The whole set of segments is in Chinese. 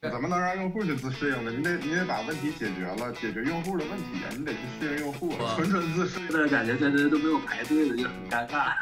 怎么能让用户去自适应呢？你得把问题解决了，解决用户的问题啊，你得去适应用户，纯自适应的感觉在这都没有排队的，就很尴尬。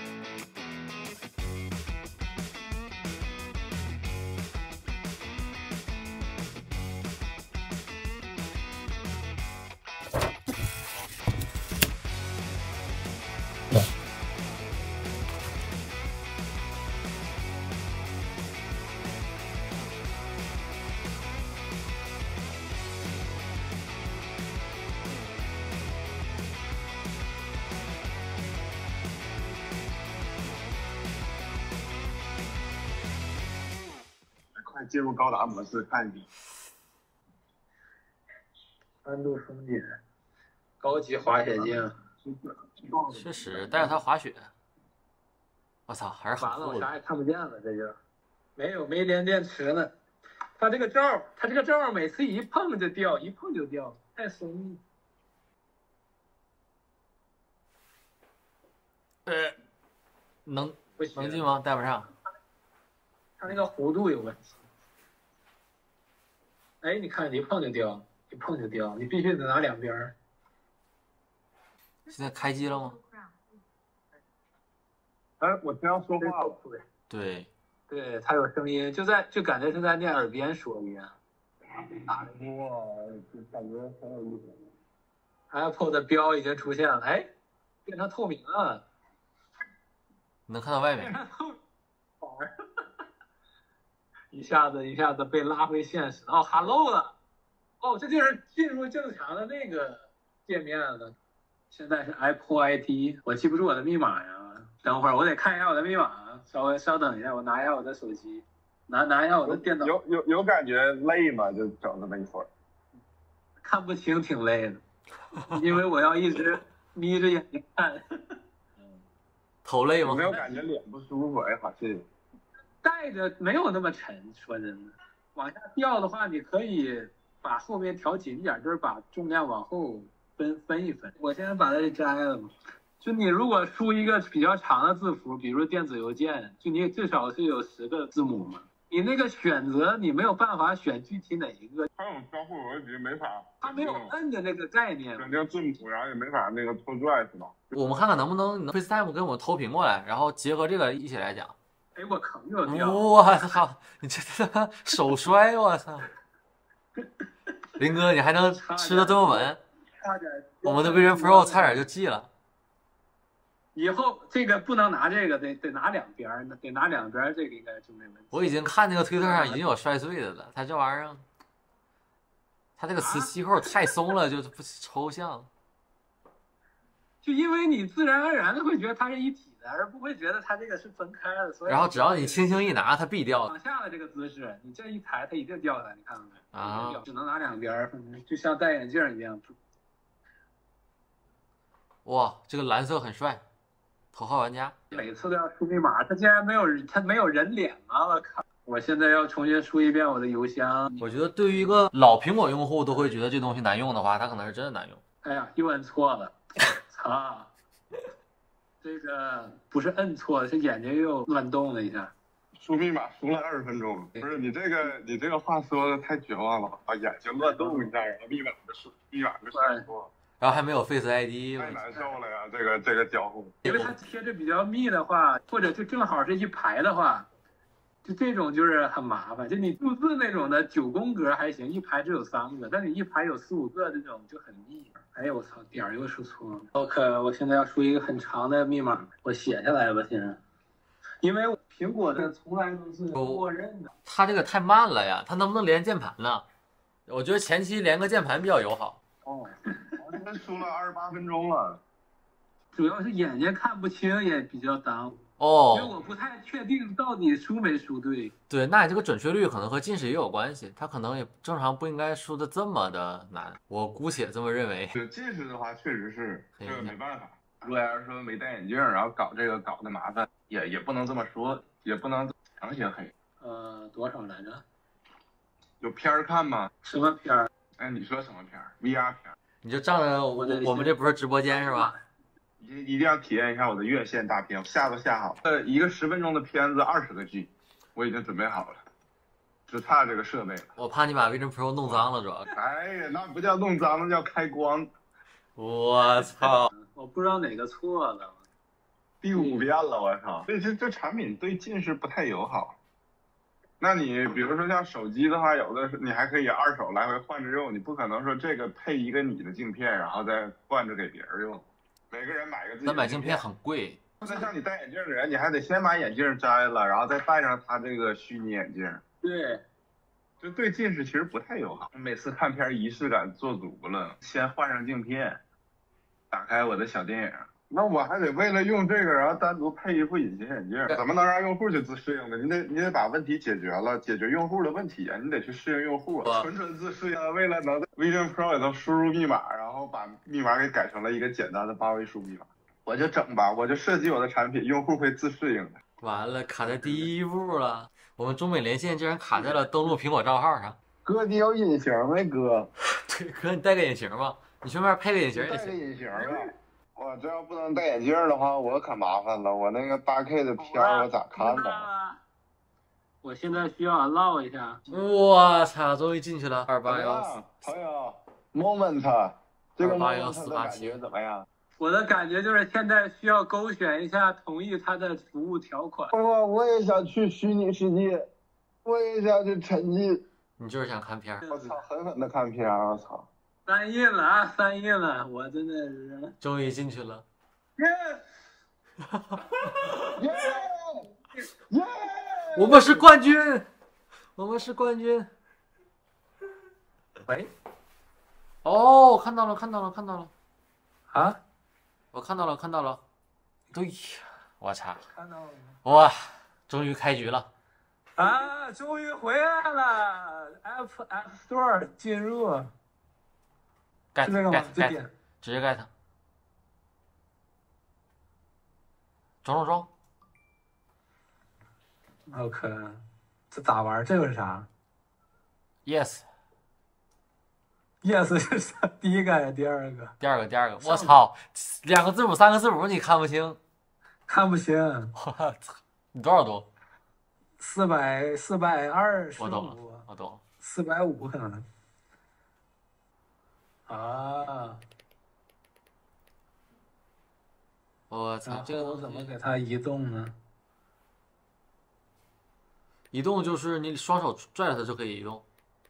快进入高达模式看一下。 3度松紧，高级滑雪镜， 确实带着它滑雪，我操，还是很完了， 酷的。 我啥也看不见了，这就没连电池呢。它这个罩每次一碰就掉，一碰就掉，太松了。 能不行， 进吗？带不上。 它那个弧度有问题。哎，你看，一碰就掉，一碰就掉，你必须得拿两边儿。 现在开机了吗？ 哎，我听到说话了。 对， 对，它有声音，就感觉是在你耳边说一样。 哇，就感觉很有意思。 Apple 的标已经出现了，哎，变成透明了。 能看到外面。 一下子被拉回现实。哦 ，Hello 了。哦，这就是进入正常的那个界面了。现在是 Apple ID， 我记不住我的密码呀。等会儿我得看一下我的密码，稍等一下，我拿一下我的手机，拿一下我的电脑。 有感觉累吗？就整这么一会儿。 看不清，挺累的，因为我要一直眯着眼睛看。 头累吗？ 有没有感觉脸不舒服？哎，好谢谢。 带着没有那么沉，说真的，往下掉的话，你可以把后面调紧点，就是把重量往后分一分。我现在把它摘了嘛，就你如果输一个比较长的字符，比如电子邮件，就你至少是有10个字母嘛，你那个选择你没有办法选具体哪一个， 它有交互逻辑没法， 它没有摁的那个概念， 选定字母，然后也没法那个拖拽是吧？ 我们看看能不能 FaceTime 跟我们投屏过来，然后结合这个一起来讲。 哎，我靠，又掉！ 我操，你这手摔，我操！林哥，你还能吃的这么稳？我们的 Vision Pro 差点就记了。 以后这个不能拿这个，得拿两边儿，得拿两边儿，这个应该就没问题。 我已经看那个推特上已经有摔碎的了，它这玩意儿，它这个磁吸扣太松了，就不抽象。 就因为你自然而然的会觉得它是一体的，而不会觉得它这个是分开的。所以然后只要你轻轻一拿，它必掉。 往下的这个姿势，你这一抬，它一定掉下来，你看到没？ 啊， 只能拿两边儿，就像戴眼镜一样。 哇，这个蓝色很帅，头号玩家。 每次都要输密码，它竟然没有人脸吗？我靠！我现在要重新输一遍我的邮箱。 我觉得对于一个老苹果用户都会觉得这东西难用的话，它可能是真的难用。 哎呀，又摁错了。啊，这个不是摁错了，是眼睛又乱动了一下。 输密码输了20分钟，不是你这个话说的太绝望了，把眼睛乱动一下，然后密码就选错了， 然后还没有 Face ID， 太难受了呀！这个交互， 因为它贴着比较密的话，或者就正好是一排的话，就这种就是很麻烦。就你数字那种的9宫格还行，一排只有3个，但你一排有4、5个这种就很密。哎呦我操，点儿又输错了。OK， 我现在要输一个很长的密码，我写下来吧先。因为苹果的从来都是默认的。 它这个太慢了呀，它能不能连键盘呢？我觉得前期连个键盘比较友好。 哦，我这输了28分钟了。 主要是眼睛看不清也比较耽误。 哦， 因为我不太确定到底输没输对。 对，那你这个准确率可能和近视也有关系，它可能也正常不应该输的这么的难，我姑且这么认为。 就近视的话，确实是这个没办法。如果要是说没戴眼镜，然后搞这个搞的麻烦，也不能这么说，也不能强行黑。 多少来着？ 有片儿看吗？ 什么片儿？ 哎，你说什么片儿 ？VR 片儿。 你就仗着我们这不是直播间是吧？ 一定要体验一下我的院线大片，我下都下好了。一个10分钟的片子20个G，我已经准备好了。 只差这个设备了。 我怕你把 Vision Pro 弄脏了，主要。 哎呀，那不叫弄脏，那叫开光。 我操！ 我不知道哪个错了。 第5遍了，我操！这产品对近视不太友好。那你比如说像手机的话，有的你还可以二手来回换着用，你不可能说这个配一个你的镜片，然后再换着给别人用。每个人买个自己的镜片。 那买镜片很贵。 那像你戴眼镜的人，你还得先把眼镜摘了，然后再戴上他这个虚拟眼镜。 对， 就对近视其实不太友好。每次看片仪式感做足了，先换上镜片，打开我的小电影。那我还得为了用这个，然后单独配一副隐形眼镜，怎么能让用户去自适应呢？你得把问题解决了，解决用户的问题啊，你得去适应用户。纯自适应，为了能在 Vision Pro 里头输入密码，然后把密码给改成了一个简单的8位数密码，我就整吧，我就设计我的产品，用户会自适应的。 完了，卡在第一步了，我们中美连线竟然卡在了登录苹果账号上。 哥，你有隐形没哥？ 对，哥，你戴个隐形吧，你顺便配个隐形也行。 戴个隐形啊！我这要不能戴眼镜的话，我可麻烦了。我那个8K 的片我咋看呢？ 我现在需要唠一下。 我操，终于进去了。281， 朋友 ，moment， 这个 moment 的感觉怎么样？ 我的感觉就是现在需要勾选一下同意他的服务条款。 我也想去虚拟世界，我也想去沉浸。 你就是想看片？ 我操，狠狠的看片！我操。 3印了啊，3印了，我真的是终于进去了。 耶！ 我们是冠军，我们是冠军。 喂， 哦，看到了，看到了，看到了。 啊， 我看到了，看到了。对呀，我操！ 看到了。 哇，终于开局了。 啊，终于回来了 ！App Store 进入。 盖是这个吗？ 直接盖它。装。 OK， 这咋玩？这个是啥 ？Yes 是啥？第一个还是第二个？ 第二个。我操，2个字母3个字母你看不清？ 看不清。 我操，你多少度 ？425。 我懂了。 450可能。啊！ 我操，这个我怎么给它移动呢？ 移动就是你双手拽着它就可以移动。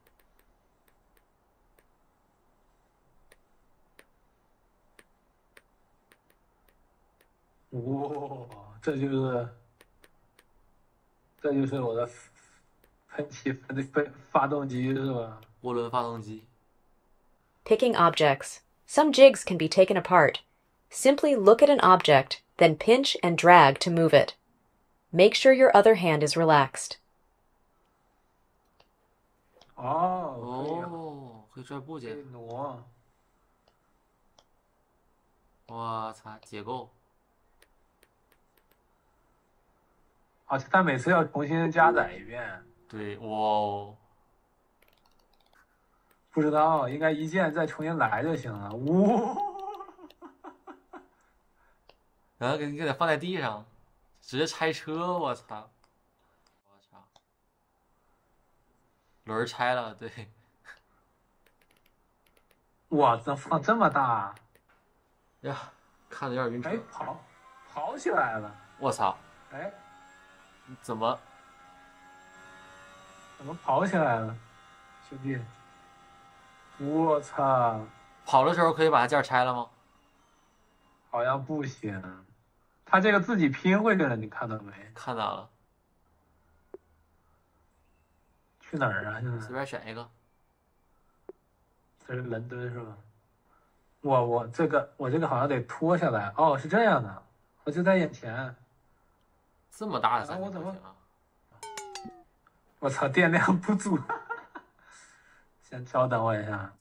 哇，这就是我的喷气发动机是吧？ 涡轮发动机。 Picking objects. Some jigs can be taken apart. Simply look at an object, then pinch and drag to move it. Make sure your other hand is relaxed. 可以拽部件。 挪。 我操，解构。 它每次要重新加载一遍。 对，哇。 不知道，应该一键再重新来就行了。哇！ 然后给它放在地上，直接拆车，我操！轮拆了，对。 哇，能放这么大？ 呀，看着有点晕车。 哎，跑起来了！ 我操！ 哎， 怎么跑起来了，兄弟？我操！ 跑的时候可以把它件拆了吗？ 好像不行，它这个自己拼会跟着，你看到没？ 看到了。 去哪儿啊？现在随便选一个。 这是伦敦是吧？我这个好像得拖下来。哦，是这样的，我就在眼前。 这么大的3 我怎么？ 行啊！ 我操，电量不足。先稍等我一下。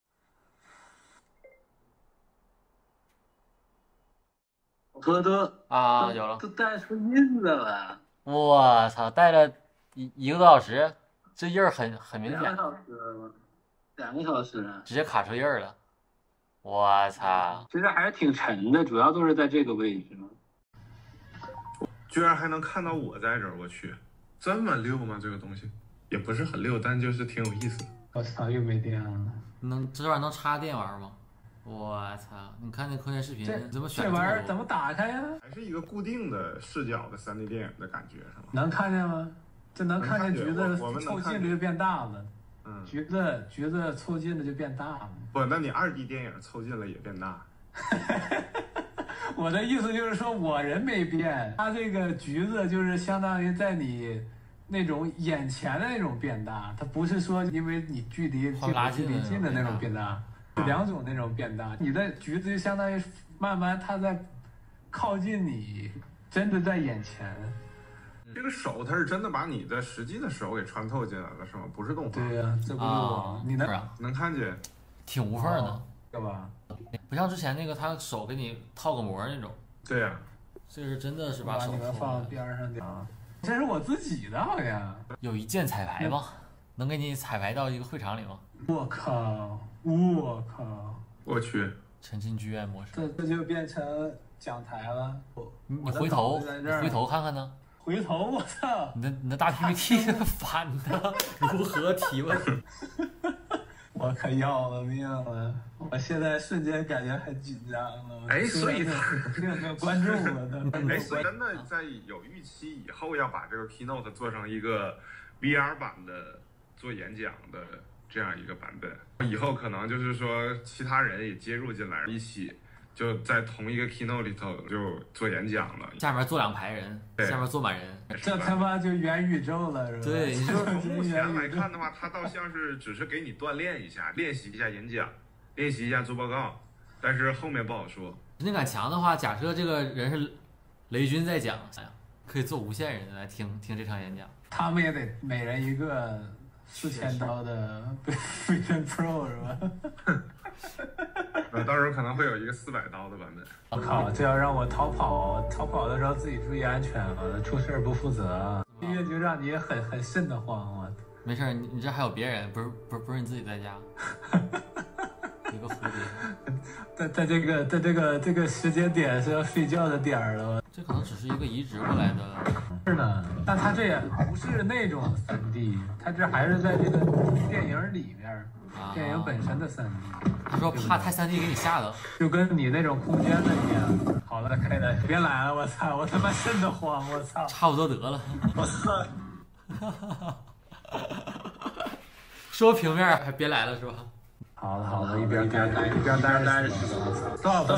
我都啊，有了， 都带出印子了。 我操，带了一个多小时，这印儿很明显。 2个小时了，2个小时了， 直接卡出印儿了。我操！ 其实还是挺沉的，主要都是在这个位置。 居然还能看到我在这儿，我去，这么溜吗？这个东西。 也不是很溜，但就是挺有意思。 我操，又没电了。 这玩意儿能插电玩吗？我操！你看那空间视频，你怎么选这玩意儿怎么打开呀？ 还是一个固定的视角的3D 电影的感觉是吗？ 能看见吗？这能看见橘子我们凑近了就变大了。 嗯， 橘子凑近了就变大了。 不，那你2D 电影凑近了也变大。 我的意思就是说，我人没变，它这个橘子就是相当于在你那种眼前的那种变大，它不是说因为你距离近的那种变大，2种那种变大。你的橘子就相当于慢慢它在靠近你，真的在眼前。 这个手它是真的把你的实际的手给穿透进来了是吗？不是动画。 对呀，这不是我，你能看见， 挺无缝的， 是吧？ 不像之前那个他手给你套个膜那种。 对呀， 这是真的是把手你们放边上点啊。这是我自己的，好像有一键彩排吗？能给你彩排到一个会场里吗？ 我靠！ 我去， 沉浸剧院模式。 这就变成讲台了。 你回头看看呢？ 回头我操！ 你的大 PPT 是反的，如何提问？ 我可要了命了！我现在瞬间感觉很紧张了。 哎，所以他没有关注我的。 哎，所以真的在有预期以后要把这个 Keynote 做成一个 VR 版的做演讲的这样一个版本，以后可能就是说其他人也接入进来，一起就在同一个 Keynote 里头就做演讲了。 下面坐2排人，下面坐满人， 这他妈就元宇宙了，是吧？ 对，你说从目前来看的话，它倒像是只是给你锻炼一下，练习一下演讲，练习一下做报告，但是后面不好说。 神经感强的话，假设这个人是雷军在讲，可以做无限人来听这场演讲。 他们也得每人一个4000刀的 Vision Pro 是吧？ 到时候可能会有一个400刀的版本。 我靠，这要让我逃跑的时候自己注意安全啊，出事不负责。音乐就让你很瘆得慌，我。 没事，你这还有别人，不是你自己在家。一个蝴蝶。 在这个时间点是要睡觉的点了。 这可能只是一个移植过来的。 是呢，但它这也不是那种3D，它这还是在这个电影里面，电影本身的3D。 你说怕太3D 给你吓的， 就跟你那种空间的一样。好了，可以了，别来了，我操，我他妈瘆得慌，我操， 差不多得了， 我操。 说平面还别来了是吧？ 好了，一边待着。Stop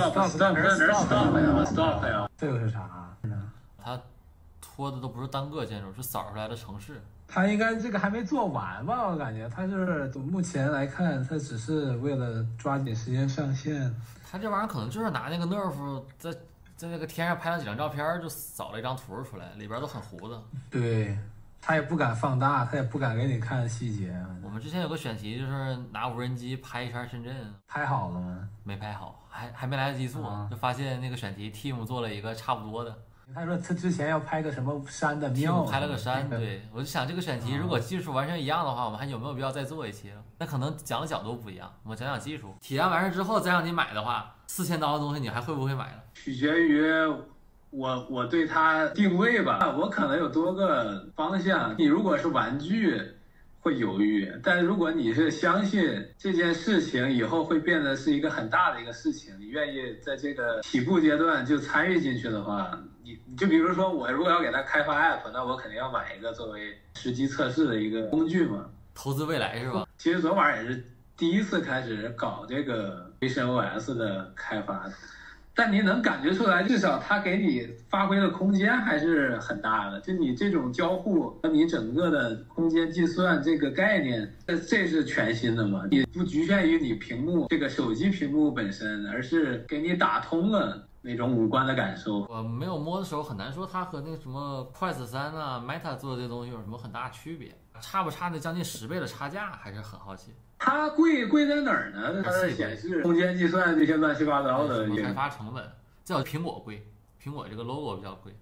呀！这又是啥？ 他拖的都不是单个建筑，是扫出来的城市。 他应该这个还没做完吧？我感觉他是目前来看，他只是为了抓紧时间上线。 他这玩意儿可能就是拿那个 Nerf 在那个天上拍了几张照片，就扫了一张图出来，里边都很糊的。 对。他也不敢放大，他也不敢给你看细节。 我们之前有个选题，就是拿无人机拍一圈深圳， 拍好了吗？ 没拍好，还没来得及做，就发现那个选题 team 做了一个差不多的。 他说他之前要拍个什么山的庙， 拍了个山，对，我就想这个选题如果技术完全一样的话，我们还有没有必要再做一期了？那可能讲的角度不一样，我们讲技术。体验完事之后再让你买的话，4000刀的东西你还会不会买了？ 取决于我对它定位吧，我可能有多个方向。你如果是玩具，会犹豫；但如果你是相信这件事情以后会变得是一个很大的一个事情，你愿意在这个起步阶段就参与进去的话，你就比如说我如果要给它开发 app， 那我肯定要买一个作为实际测试的一个工具嘛。 投资未来是吧？ 其实昨晚也是第一次开始搞这个 Vision OS 的开发的。但你能感觉出来，至少它给你发挥的空间还是很大的。就你这种交互和你整个的空间计算这个概念，这是全新的嘛？你不局限于你屏幕这个手机屏幕本身，而是给你打通了那种五官的感受。 我没有摸的时候很难说它和那个什么 Quest 3啊 Meta 做的这东西有什么很大区别，差不差那将近10倍的差价，还是很好奇。它贵在哪儿呢？它的显示、空间计算这些乱七八糟的开发成本，这叫苹果贵，苹果这个 logo 比较贵。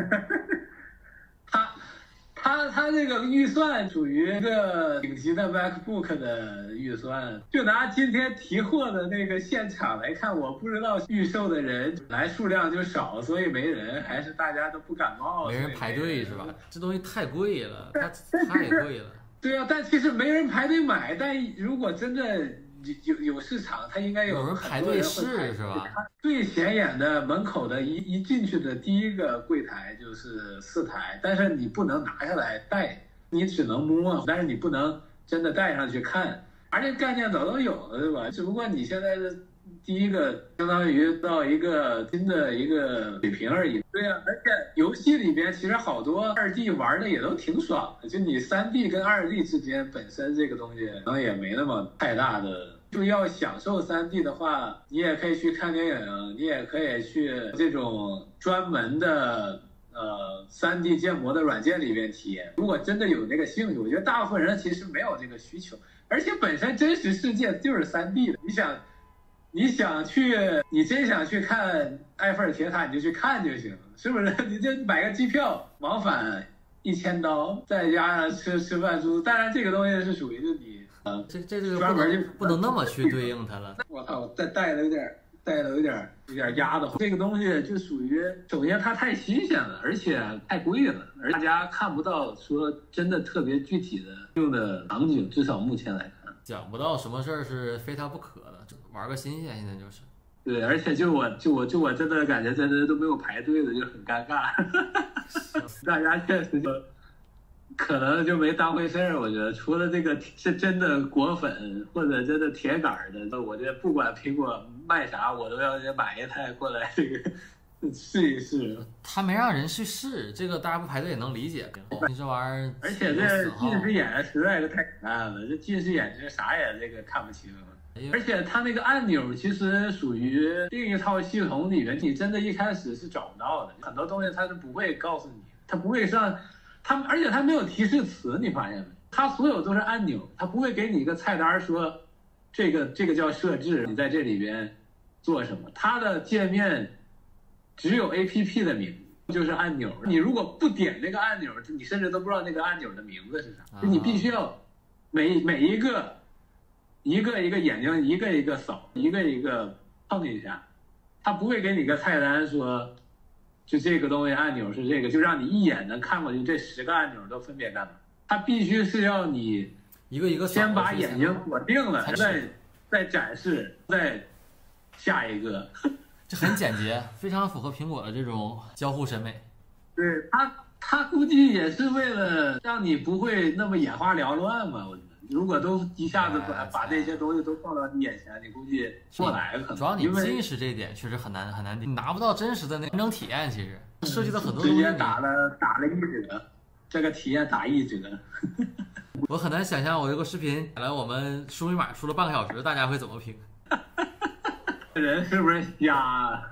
它这个预算属于一个顶级的 MacBook 的预算。就拿今天提货的那个现场来看，我不知道预售的人来数量就少，所以没人，还是大家都不感冒， 没人排队是吧？这东西太贵了，它太贵了。 对啊，但其实没人排队买，但如果真的有市场，它应该有人排队试是吧？ 最显眼的门口的一进去的第一个柜台就是4台，但是你不能拿下来带，你只能摸，但是你不能真的带上去看。而且概念早都有了，对吧？只不过你现在的第一个相当于到一个新的一个水平而已。对啊，而且游戏里边其实好多2D 玩的也都挺爽的，就你3D 跟2D 之间本身这个东西可能也没那么太大的。就要享受3D 的话，你也可以去看电影，你也可以去这种专门的3D 建模的软件里边体验。如果真的有那个兴趣，我觉得大部分人其实没有这个需求，而且本身真实世界就是3D 的。你真想去看埃菲尔铁塔，你就去看就行，是不是？你就买个机票往返1000刀，再加上吃饭住，当然这个东西是属于就你。 这个专门就不能那么去对应它了。 我操，带了有点压的。这个东西就属于，首先它太新鲜了，而且太贵了，而大家看不到说真的特别具体的用的场景，至少目前来看， 讲不到什么事儿是非它不可的，玩个新鲜，现在就是。 对，而且就我真的感觉真的都没有排队的，就很尴尬。大家确实就。可能就没当回事儿，我觉得除了这个是真的果粉或者真的铁杆的，我觉得不管苹果卖啥，我都要买一台过来这个试一试。 他没让人去试，这个大家不排队也能理解。你这玩意儿， 而且这近视眼实在是太可怕了，这近视眼睛啥也这个看不清。而且它那个按钮其实属于另一套系统里面，你真的一开始是找不到的，很多东西它是不会告诉你，它不会上。而且它没有提示词，你发现没？它所有都是按钮，它不会给你一个菜单说这个叫设置，你在这里边做什么。它的界面只有 APP 的名字，就是按钮。你如果不点那个按钮，你甚至都不知道那个按钮的名字是啥。就你必须要每一个眼睛一个扫，一个碰一下，它不会给你个菜单说。就这个东西按钮是这个，就让你一眼能看过去，这10个按钮都分别干嘛？它必须是要你一个先把眼睛锁定了，再展示，再下一个。 这很简洁，非常符合苹果的这种交互审美。 对，它估计也是为了让你不会那么眼花缭乱嘛。我觉得，如果都一下子把那些东西都放到你眼前，你估计过来可能。 主要你近视这一点确实很难，你拿不到真实的那完整体验。其实设计的很多东西， 直接打了1折，这个体验打1折。 我很难想象，我这个视频来我们输密码输了半个小时，大家会怎么评？ 人是不是瞎啊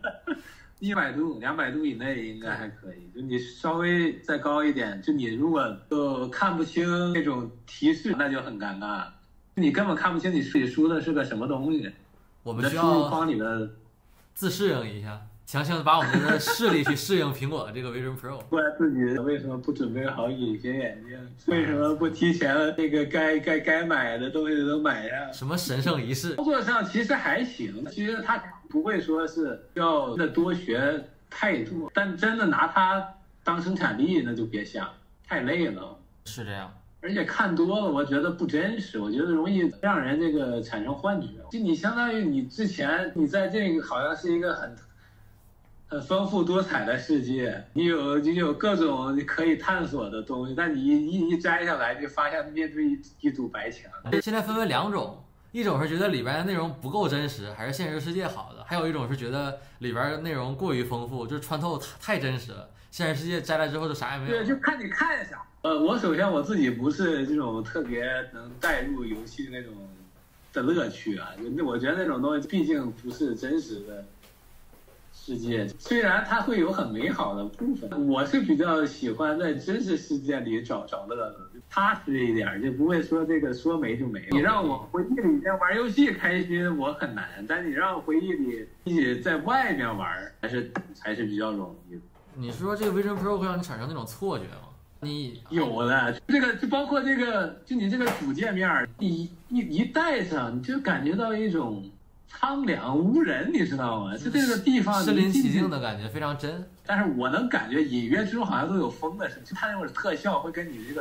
？100度、200度以内应该还可以，就你稍微再高一点，就你如果都看不清那种提示，那就很尴尬，你根本看不清你输的是个什么东西。 我们需要输入框里的自适应一下，强行把我们的视力去适应苹果的这个 Vision Pro。 怪自己为什么不准备好隐形眼镜？为什么不提前那个该买的东西都买上？ 什么神圣仪式？ 操作上其实还行，其实它不会说是要多学太多，但真的拿它当生产力那就别想，太累了。 是这样。 而且看多了，我觉得不真实，我觉得容易让人这个产生幻觉。就你相当于你之前你在这个好像是一个很丰富多彩的世界，你有各种可以探索的东西，但你一摘下来，就发现面对一堵白墙。 现在分为2种，一种是觉得里边的内容不够真实，还是现实世界好的；还有一种是觉得里边内容过于丰富，就是穿透太真实了，现实世界摘来之后就啥也没有。 对，就看你看啥。我首先我自己不是这种特别能带入游戏那种的乐趣啊，我觉得那种东西毕竟不是真实的世界，虽然它会有很美好的部分，我是比较喜欢在真实世界里找乐子，踏实一点，就不会说这个说没就没了。你让我回忆里面玩游戏开心，我很难，但你让我回忆里一起在外面玩，还是比较容易的。 你说这个 Vision Pro 会让你产生那种错觉吗？你有的，这个就包括这个，就你这个主界面，你一戴上，你就感觉到一种苍凉无人，你知道吗？就这个地方身临其境的感觉，非常真。 但是我能感觉隐约之中好像都有风的声音，就它那种特效会跟你这个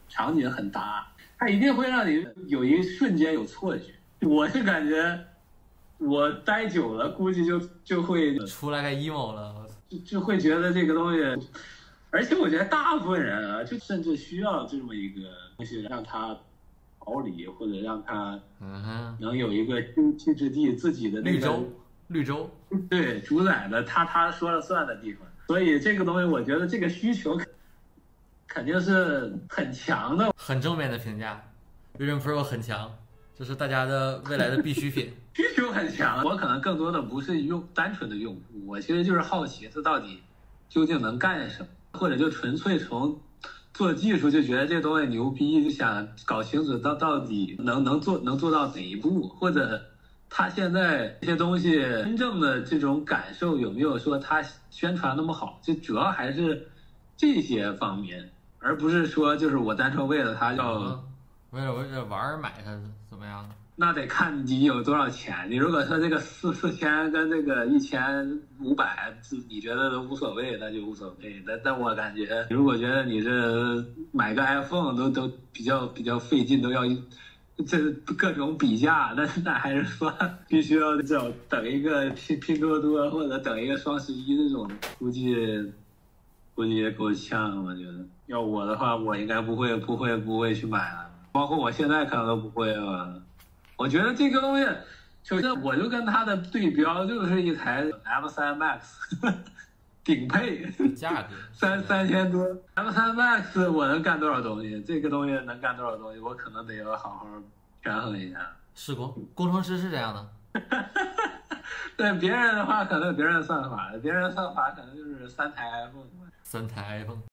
场景很搭，它一定会让你有一瞬间有错觉。我是感觉我待久了，估计就会出来个 emo 了， 就会觉得这个东西，而且我觉得大部分人啊，就甚至需要这么一个东西让他逃离，或者让他能有一个休憩之地，自己的那个绿洲， 对，主宰的他说了算的地方。所以这个东西，我觉得这个需求肯定是很强的， 很正面的评价。Vision Pro 很强，这是大家的未来的必需品。 需求很强。我可能更多的不是单纯的用户，我其实就是好奇它到底究竟能干什么，或者就纯粹从做技术就觉得这东西牛逼，就想搞清楚到底能做到哪一步，或者他现在这些东西真正的这种感受有没有说他宣传那么好，就主要还是这些方面，而不是说就是我单纯为了他要为了玩而买它怎么样的？ 那得看你有多少钱。你如果说这个四千跟这个1500，你觉得都无所谓，那就无所谓。但我感觉，如果觉得你是买个 iPhone 都比较费劲，都要这各种比价，那还是说必须要等一个拼多多或者等一个双11这种，估计也够呛。我觉得要我的话，我应该不会去买了，包括我现在可能都不会了。我觉得这个东西，首先我就跟它的对标就是一台 M3 Max 顶配， 价格 3000多 M3 Max 我能干多少东西？这个东西能干多少东西？我可能得要好好权衡一下。 是工程师是这样的。 对别人的话，可能有别人的算法，别人的算法可能就是3台 iPhone。